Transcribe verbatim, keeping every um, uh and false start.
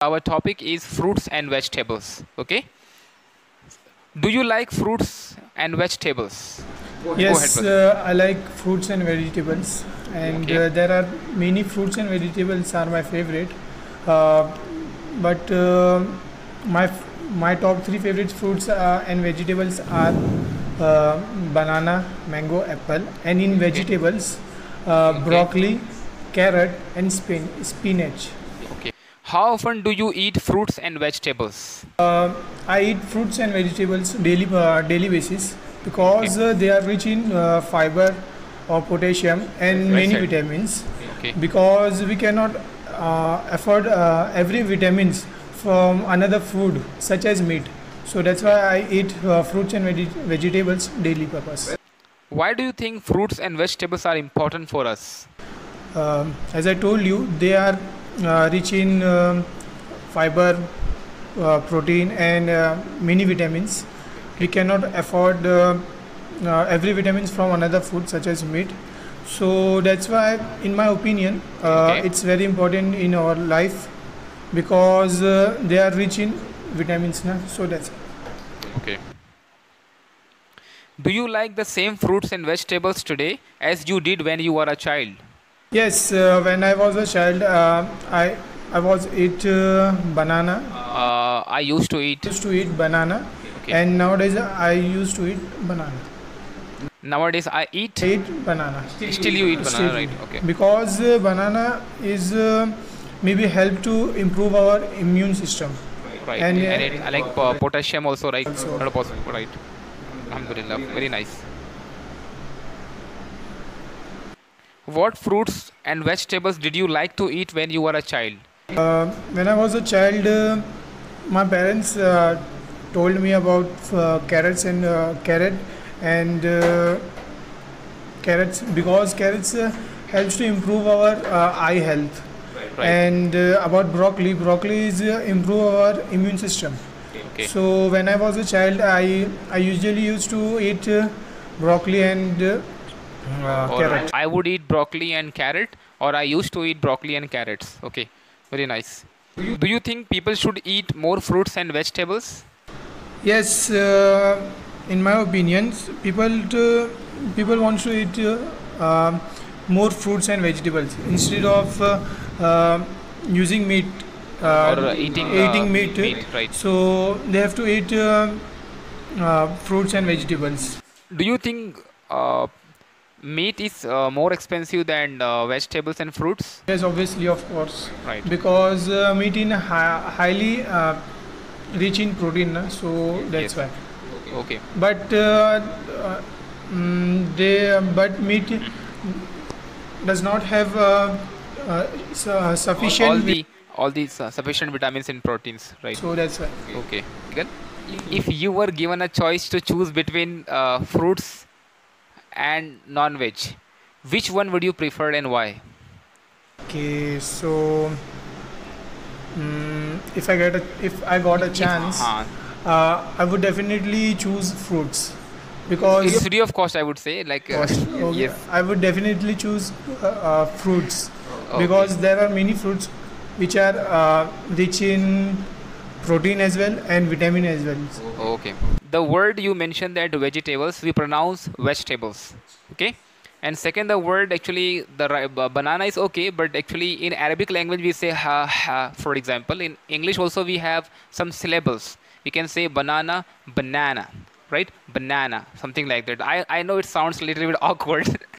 Our topic is fruits and vegetables. Okay. Do you like fruits and vegetables? Go ahead, Yes, brother. uh, I like fruits and vegetables, and Okay. uh, there are many fruits and vegetables are my favorite. Uh, but uh, my f- my top three favorite fruits uh, and vegetables are uh, banana, mango, apple, and in Okay. vegetables, uh, Okay. broccoli, carrot, and spin- spinach. Okay. How often do you eat fruits and vegetables? Uh, I eat fruits and vegetables daily uh, daily basis Okay. because uh, they are rich in uh, fiber or potassium and Right many side. vitamins. Okay. Because we cannot uh, afford uh, every vitamins from another food such as meat. So that's Okay. why I eat uh, fruits and veg- vegetables daily purpose. Why do you think fruits and vegetables are important for us? Um, as I told you, they are uh, rich in um, fiber, uh, protein, and uh, many vitamins. We Okay. cannot afford uh, uh, every vitamins from another food such as meat. So that's why, in my opinion, uh, Okay. it's very important in our life because uh, they are rich in vitamins. Na? So that's Okay. Do you like the same fruits and vegetables today as you did when you were a child? yes. Uh, when I was a child, uh, I I was eat uh, banana. Uh, I used to eat. Used to eat banana, Okay. and nowadays I used to eat banana. Nowadays I eat. I eat banana. Still you eat banana, Still, right? Okay. because uh, banana is uh, maybe help to improve our immune system. Right. And And uh, it, I like uh, potassium also, right? also, Not possible, right? Alhamdulillah. Very nice. What fruits and vegetables did you like to eat when you were a child? uh, when I was a child, uh, my parents uh, told me about uh, carrots and uh, carrot and uh, carrots because carrots uh, helps to improve our uh, eye health. Right. And uh, about broccoli, broccoli is uh, improve our immune system. Okay. So when I was a child, I I usually used to eat uh, broccoli and uh, uh, Or carrot. I would eat broccoli and carrot, or I used to eat broccoli and carrots. Okay. Very nice. Do you think people should eat more fruits and vegetables? Yes, uh, in my opinions, people to, people want to eat uh, uh, more fruits and vegetables instead of uh, uh, using meat. Uh, Or uh, eating uh, eating meat, meat, right? so they have to eat uh, uh, fruits and vegetables. Do you think uh, meat is uh, more expensive than uh, vegetables and fruits? Yes, obviously, of course, Right. because uh, meat in hi- highly uh, rich in protein, na, so that's Yes. why. Okay. But uh, uh, mm, they but meat does not have uh, uh, su- All sufficient. the all these uh, sufficient vitamins and proteins, right? So that's why. Okay. Good. If you were given a choice to choose between uh, fruits and non-veg, which one would you prefer and why? Okay, so mm, if I get a, if I got a If chance, uh, uh, I would definitely choose fruits because it's free of cost, I would say. Like uh, cost. Okay, yes. I would definitely choose uh, uh, fruits Okay. because there are many fruits which are uh, rich in protein as well and vitamin as well. Okay. The word you mentioned that vegetables, we pronounce vegetables. Okay. And second, the word actually, the ri- ba- banana is okay, but actually in Arabic language we say ha ha. For example, in English also we have some syllables. We can say banana, banana, right? Banana, something like that. I, I know it sounds a little bit awkward.